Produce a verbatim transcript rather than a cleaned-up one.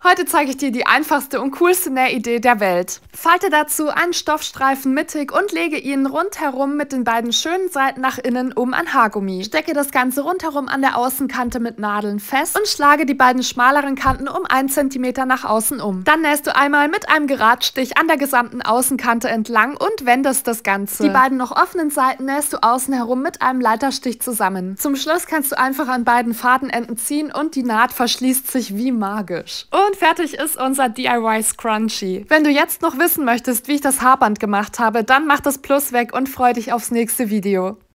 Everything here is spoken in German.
Heute zeige ich dir die einfachste und coolste Nähidee der Welt. Falte dazu einen Stoffstreifen mittig und lege ihn rundherum mit den beiden schönen Seiten nach innen um ein Haargummi. Stecke das Ganze rundherum an der Außenkante mit Nadeln fest und schlage die beiden schmaleren Kanten um einen Zentimeter nach außen um. Dann nähst du einmal mit einem Geradstich an der gesamten Außenkante entlang und wendest das Ganze. Die beiden noch offenen Seiten nähst du außen herum mit einem Leiterstich zusammen. Zum Schluss kannst du einfach an beiden Fadenenden ziehen und die Naht verschließt sich wie magisch. Und fertig ist unser D I Y Scrunchie. Wenn du jetzt noch wissen möchtest, wie ich das Haarband gemacht habe, dann mach das Plus weg und freu dich aufs nächste Video.